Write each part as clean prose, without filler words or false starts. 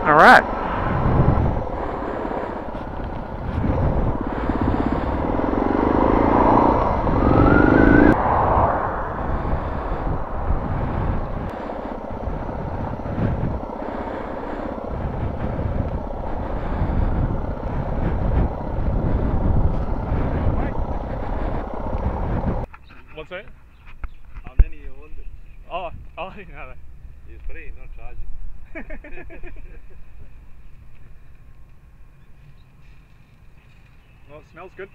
Alright. What's that? How many you want it? Oh, you know that. It's free, not charging. Well, it smells good.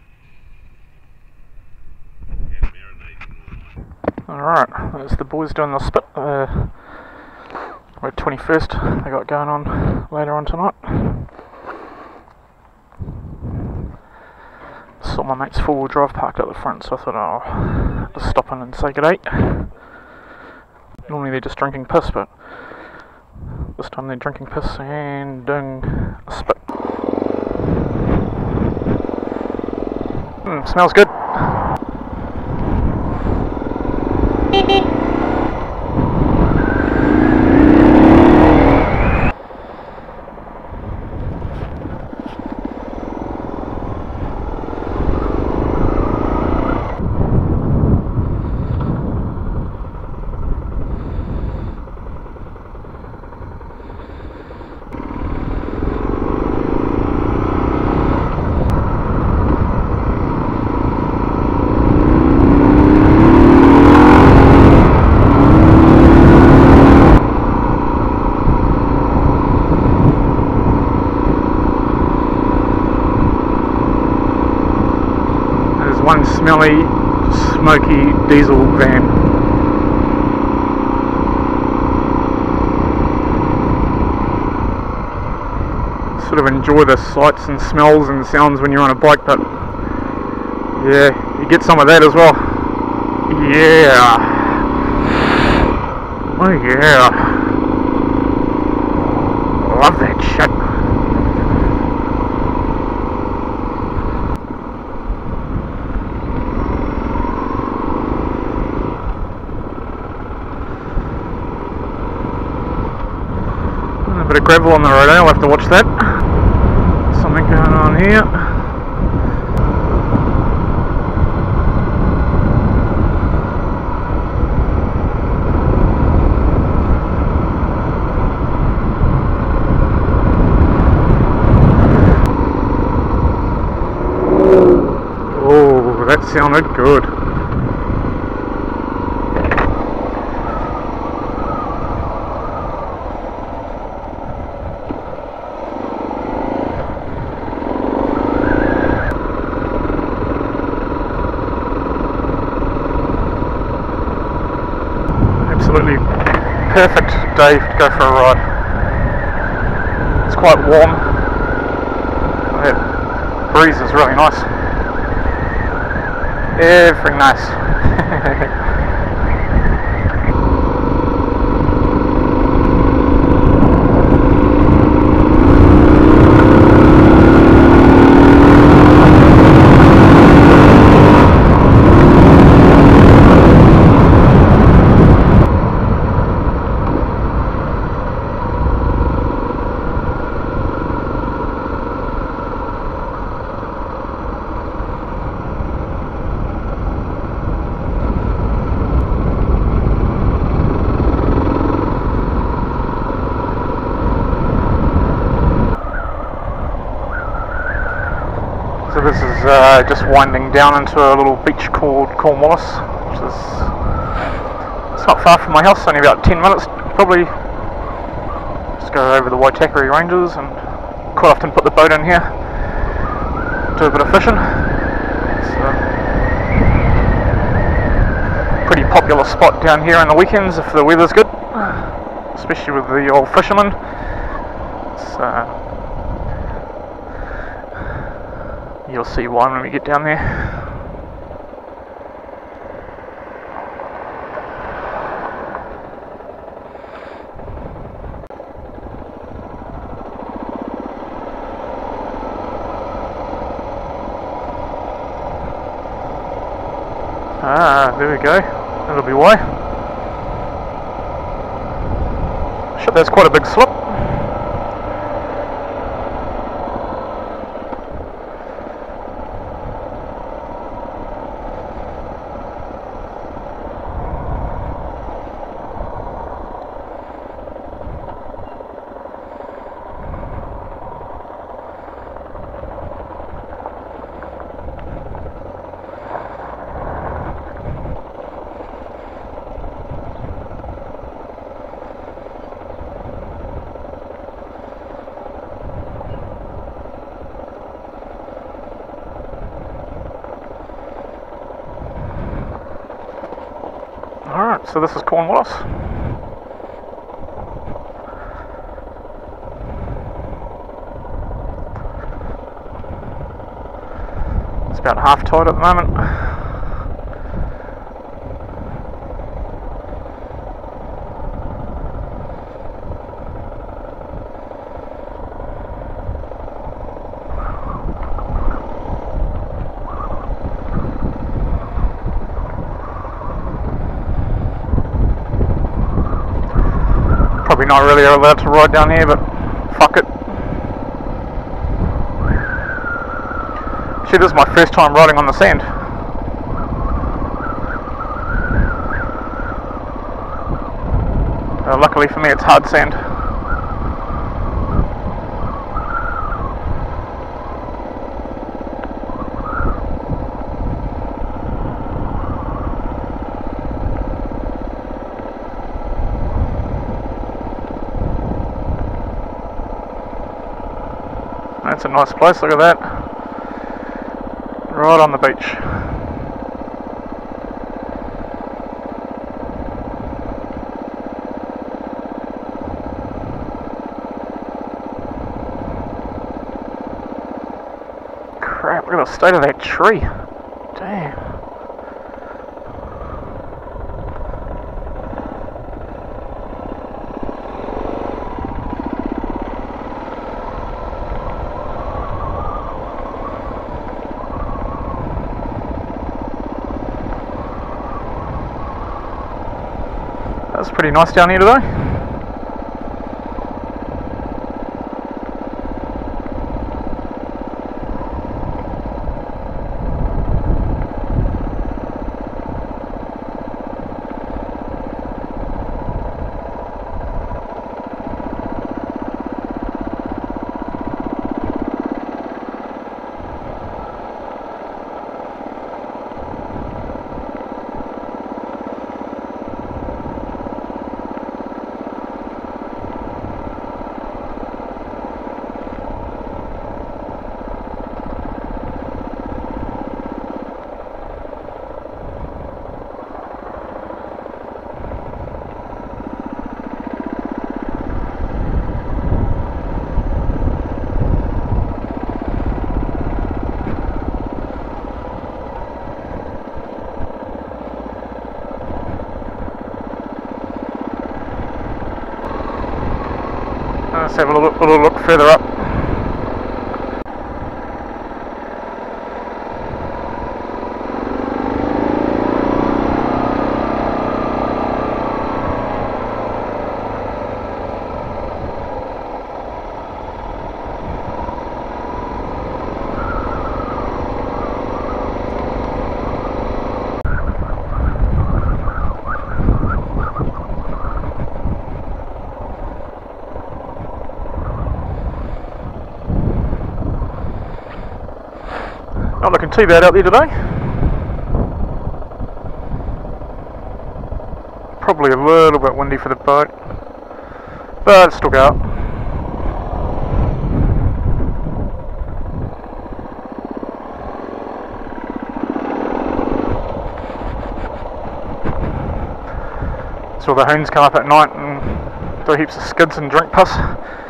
Yeah, marinating. Alright, that's the boys doing the spit. We're at 21st, they got going on later on tonight. Saw my mate's four-wheel drive parked at the front, so I thought I'll just stop in and say g'day. Normally they're just drinking piss, but this time they're drinking piss and doing a spit. Smells good. One smelly, smoky diesel van. Sort of enjoy the sights and smells and sounds when you're on a bike, but yeah, you get some of that as well. Yeah. Oh yeah. Love that shit. A bit of gravel on the road, I'll have to watch that. Something going on here. Oh, that sounded good. Absolutely perfect day to go for a ride. It's quite warm. That breeze is really nice. Everything nice. So this is just winding down into a little beach called Cornwallis, which is, it's not far from my house, only about 10 minutes probably. Just go over the Waitakere Ranges, and quite often put the boat in here, do a bit of fishing. It's a pretty popular spot down here on the weekends if the weather's good, especially with the old fishermen. It's, you'll see why when we get down there. Ah, there we go. That'll be why. Shit, that's quite a big slip. so this is Cornwallis. It's about half tide at the moment. Probably not really allowed to ride down here, but fuck it. Shit, this is my first time riding on the sand. Luckily for me, it's hard sand. That's a nice place, look at that. Right on the beach. Crap, look at the state of that tree. Damn. That's pretty nice down here today. Let's have a little look further up. Not looking too bad out there today. Probably a little bit windy for the boat, but it's still go up. So the hoons come up at night and do heaps of skids and drink piss.